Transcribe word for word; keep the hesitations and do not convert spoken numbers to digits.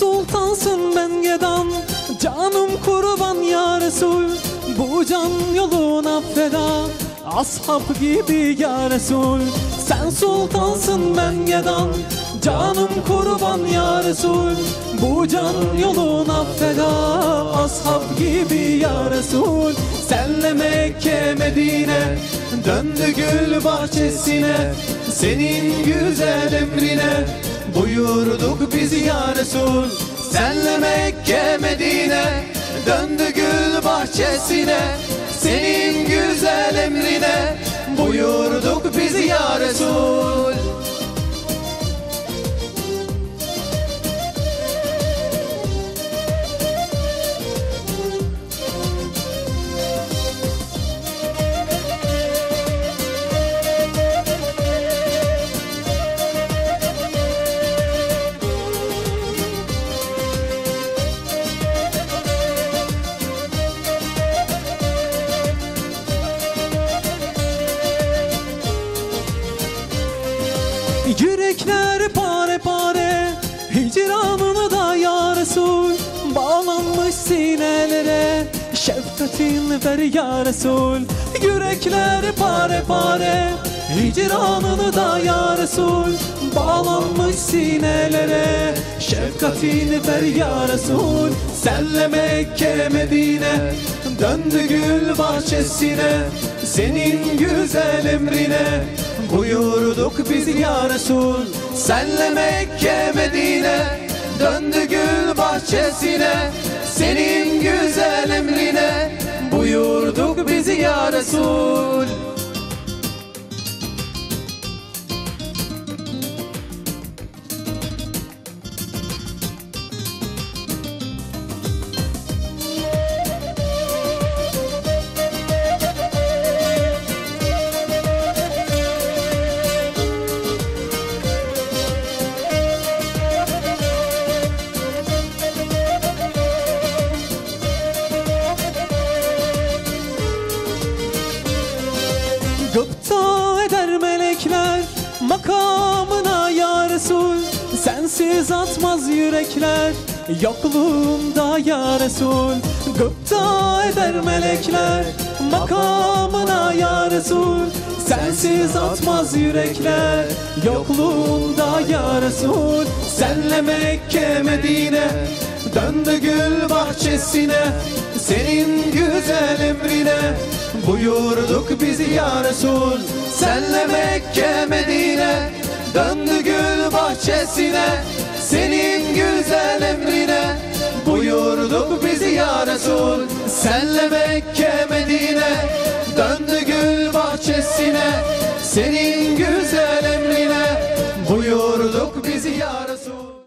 sultansın ben gedan, canım kurban ya Resul, bu can yoluna feda, ashab gibi ya Resul. Sen sultansın ben gedan, canım kurban ya Resul, bu can yoluna feda, ashab gibi ya Resul. Senle Mekke Medine döndü gül bahçesine, senin güzel emrine buyurduk biz ya Resul. Senle Mekke Medine döndü gül bahçesine, senin güzel emrine buyurduk biz ya Resul. Yürekler pare pare, hicranını da ya Resul, bağlanmış sinelere, şefkatin ver ya Resul. Yürekler pare pare, hicranını da ya Resul, bağlanmış sinelere, şefkatin ver ya Resul. Senle Mekke Medine döndü gül bahçesine, senin güzel emrine buyurduk biz ya Resul. Senle Mekke Medine döndü gül bahçesine, senin güzel emrine buyurduk biz ya Resul. Gıpta eder melekler makamına ya Resul, sensiz atmaz yürekler yokluğunda ya Resul. Gıpta eder melekler makamına ya Resul, sensiz atmaz yürekler yokluğunda ya Resul. Senle Mekke Medine döndü gül bahçesine, senin güzel emrine buyurduk biz ya Resul. Senle Mekke Medine döndü gül bahçesine, senin güzel emrine buyurduk biz ya Resul. Senle Mekke Medine döndü gül bahçesine, senin güzel emrine buyurduk biz ya Resul.